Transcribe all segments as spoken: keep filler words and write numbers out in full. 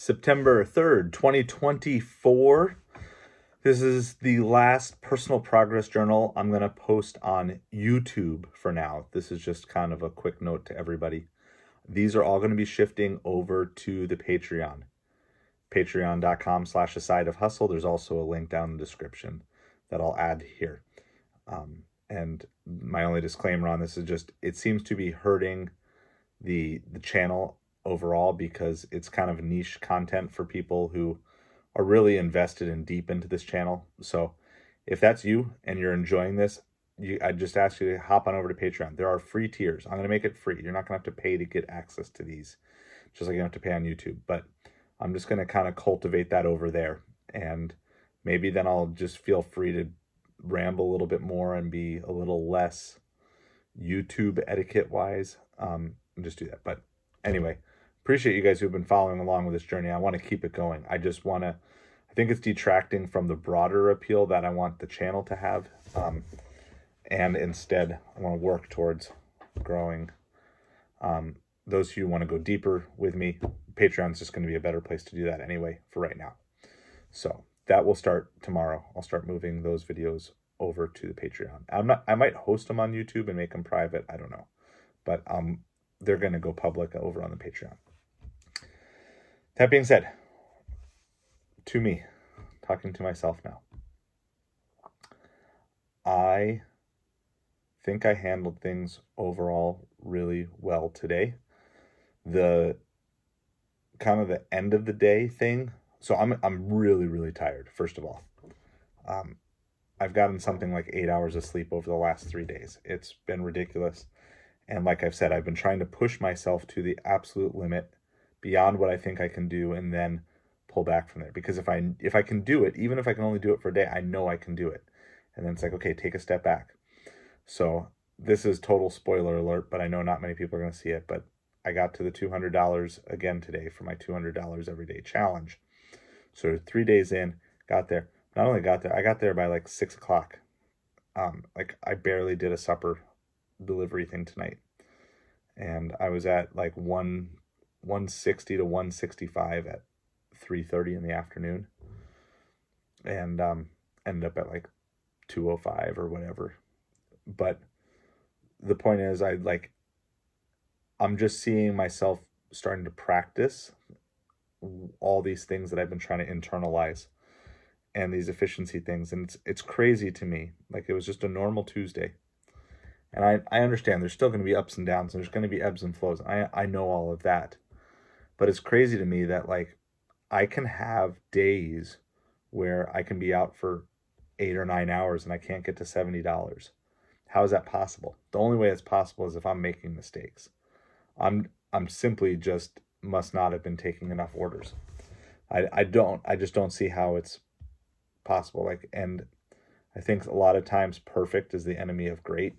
September third, twenty twenty-four. This is the last personal progress journal I'm going to post on YouTube for now. This is just kind of a quick note to everybody. These are all going to be shifting over to the Patreon. Patreon.com slash a side of hustle. There's also a link down in the description that I'll add here. Um, and my only disclaimer on this is just, it seems to be hurting the the channel overall because it's kind of niche content for people who are really invested and deep into this channel. So if that's you and you're enjoying this, you, I just ask you to hop on over to Patreon. There are free tiers. I'm going to make it free. You're not going to have to pay to get access to these, just like you don't have to pay on YouTube. But I'm just going to kind of cultivate that over there. And maybe then I'll just feel free to ramble a little bit more and be a little less YouTube etiquette-wise. Um, and just do that. But anyway, appreciate you guys who've been following along with this journey. I want to keep it going. I just want to, I think it's detracting from the broader appeal that I want the channel to have. Um, and instead, I want to work towards growing. Um, those of you who want to go deeper with me, Patreon's just going to be a better place to do that anyway for right now. So that will start tomorrow. I'll start moving those videos over to the Patreon. I'm not, I might host them on YouTube and make them private. I don't know. But um, they're going to go public over on the Patreon. That being said, to me, talking to myself now, I think I handled things overall really well today. The kind of the end of the day thing. So I'm I'm really, really tired, first of all. Um, I've gotten something like eight hours of sleep over the last three days. It's been ridiculous. And like I've said, I've been trying to push myself to the absolute limit beyond what I think I can do and then pull back from there. Because if I if I can do it, even if I can only do it for a day, I know I can do it. And then it's like, okay, take a step back. So this is total spoiler alert, but I know not many people are going to see it. But I got to the two hundred dollars again today for my two hundred dollars everyday challenge. So three days in, got there. Not only got there, I got there by like six o'clock. Um, like I barely did a supper delivery thing tonight. And I was at like one, one sixty to one sixty-five at three thirty in the afternoon. And um, ended up at like two oh five or whatever. But the point is, I like, I'm just seeing myself starting to practice all these things that I've been trying to internalize and these efficiency things. And it's, it's crazy to me. Like it was just a normal Tuesday. And I, I understand there's still going to be ups and downs and there's going to be ebbs and flows. I, I know all of that. But it's crazy to me that like I can have days where I can be out for eight or nine hours and I can't get to seventy dollars. How is that possible? The only way it's possible is if I'm making mistakes. I'm I'm simply just must not have been taking enough orders. I, I don't, I just don't see how it's possible. Like, and I think a lot of times perfect is the enemy of great.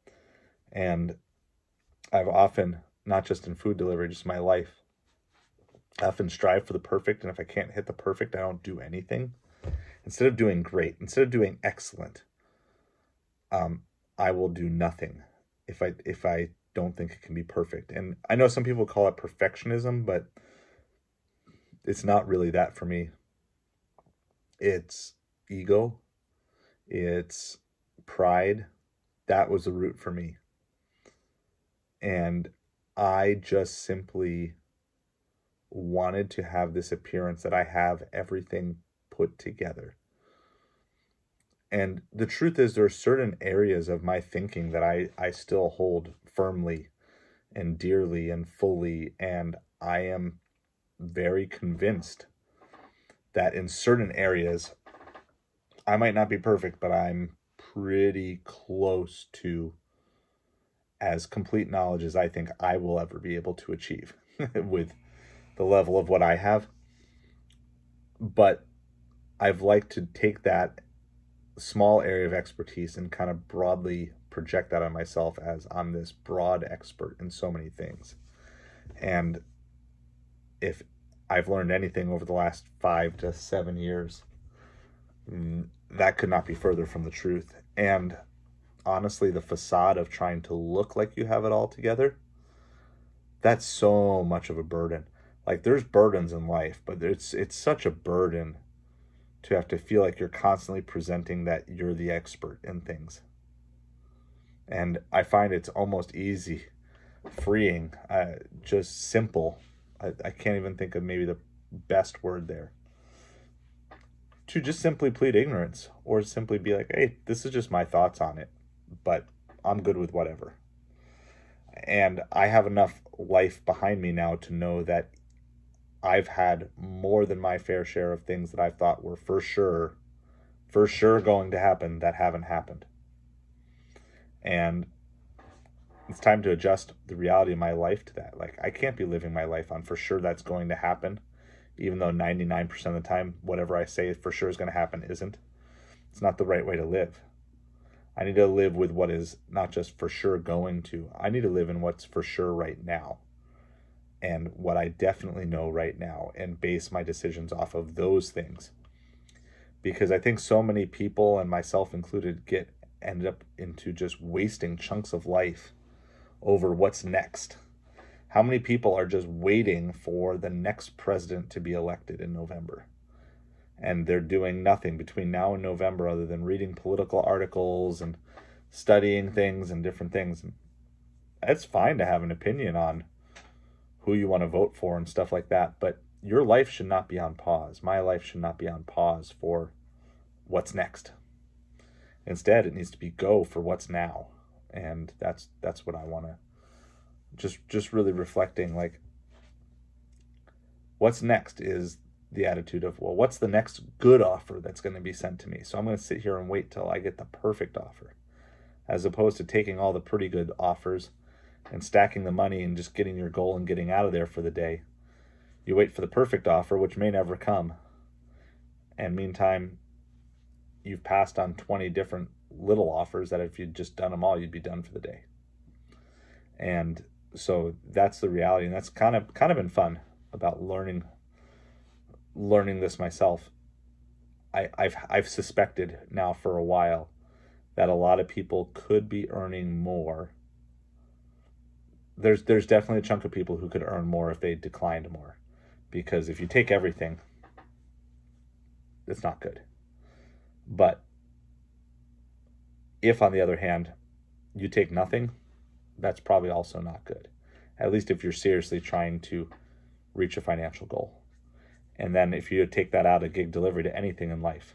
And I've often, not just in food delivery, just my life, I often strive for the perfect. And if I can't hit the perfect, I don't do anything. Instead of doing great, instead of doing excellent, um, I will do nothing if I, if I don't think it can be perfect. And I know some people call it perfectionism, but it's not really that for me. It's ego. It's pride. That was the root for me. And I just simply wanted to have this appearance that I have everything put together. And the truth is there are certain areas of my thinking that I, I still hold firmly and dearly and fully. And I am very convinced that in certain areas, I might not be perfect, but I'm pretty close to as complete knowledge as I think I will ever be able to achieve with the level of what I have. But I've liked to take that small area of expertise and kind of broadly project that on myself as I'm this broad expert in so many things. And if I've learned anything over the last five to seven years, that could not be further from the truth. And honestly, the facade of trying to look like you have it all together, that's so much of a burden. Like, there's burdens in life, but it's it's such a burden to have to feel like you're constantly presenting that you're the expert in things. And I find it's almost easy, freeing, uh, just simple. I, I can't even think of maybe the best word there. To just simply plead ignorance, or simply be like, hey, this is just my thoughts on it, but I'm good with whatever. And I have enough life behind me now to know that I've had more than my fair share of things that I thought were for sure, for sure going to happen that haven't happened. And it's time to adjust the reality of my life to that. Like, I can't be living my life on for sure that's going to happen, even though ninety-nine percent of the time, whatever I say for sure is going to happen isn't. It's not the right way to live. I need to live with what is not just for sure going to. I need to live in what's for sure right now, and what I definitely know right now, and base my decisions off of those things. Because I think so many people, and myself included, get ended up into just wasting chunks of life over what's next. How many people are just waiting for the next president to be elected in November? And they're doing nothing between now and November other than reading political articles and studying things and different things. And it's fine to have an opinion on who you want to vote for and stuff like that, but your life should not be on pause. My life should not be on pause for what's next. Instead, it needs to be go for what's now. And that's that's what I want to just just really reflecting, like, what's next is the attitude of, well, what's the next good offer that's going to be sent to me? So I'm going to sit here and wait till I get the perfect offer, as opposed to taking all the pretty good offers and stacking the money and just getting your goal and getting out of there for the day. You wait for the perfect offer, which may never come. And meantime, you've passed on twenty different little offers that if you'd just done them all, you'd be done for the day. And so that's the reality. And that's kind of kind of been fun about learning learning this myself. I, I've I've suspected now for a while that a lot of people could be earning more. There's there's definitely a chunk of people who could earn more if they declined more. Because if you take everything, it's not good. But if, on the other hand, you take nothing, that's probably also not good. At least if you're seriously trying to reach a financial goal. And then if you take that out of gig delivery to anything in life,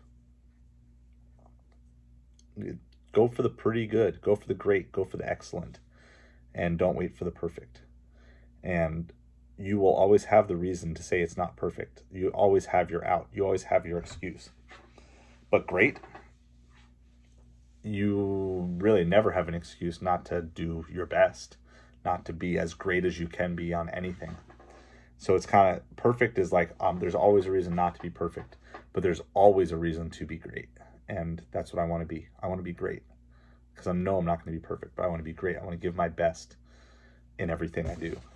go for the pretty good, go for the great, go for the excellent, and don't wait for the perfect. And you will always have the reason to say it's not perfect. You always have your out. You always have your excuse. But great, you really never have an excuse not to do your best, not to be as great as you can be on anything. So it's kind of, perfect is like, um, there's always a reason not to be perfect, but there's always a reason to be great. And that's what I want to be. I want to be great, because I know I'm not going to be perfect, but I want to be great. I want to give my best in everything I do.